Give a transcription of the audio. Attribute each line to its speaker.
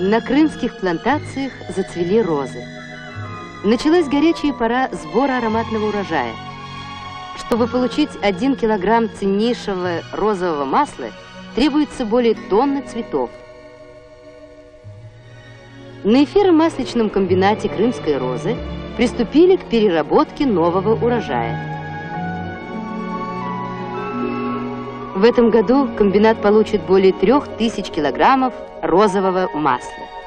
Speaker 1: На крымских плантациях зацвели розы. Началась горячая пора сбора ароматного урожая. Чтобы получить 1 килограмм ценнейшего розового масла, требуется более тонны цветов. На эфиромасличном комбинате «Крымской розы» приступили к переработке нового урожая. В этом году комбинат получит более 3000 килограммов розового масла.